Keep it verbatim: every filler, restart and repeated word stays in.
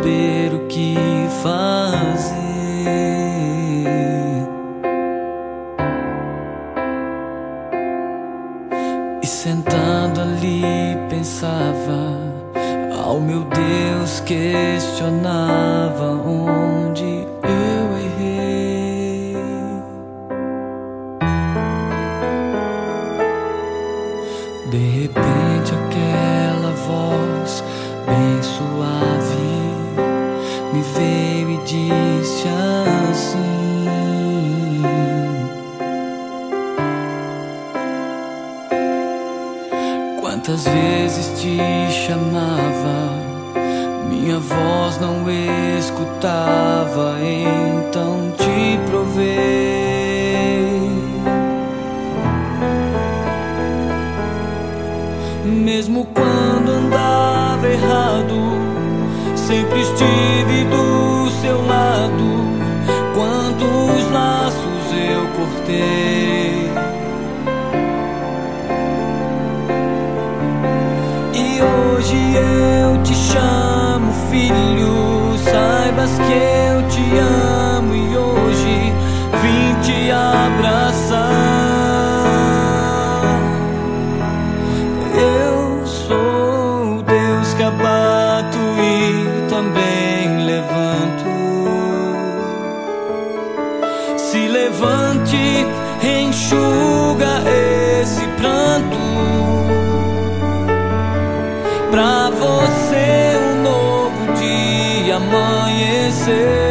saber o que fazer. E sentado ali pensava, ao meu Deus questionava onde eu errei. De repente aquela voz bem suave me veio e disse assim: quantas vezes te chamava, minha voz não escutava, então te provei. Mesmo quando andava errado, sempre estive do seu lado. Quantos laços eu cortei, e hoje eu te chamo filho. Saibas que eu te amo e hoje vim te abraçar. Eu sou o Deus que abato e também levanto. Se levante, enxuga esse pranto. Pra você um novo dia amanhecer.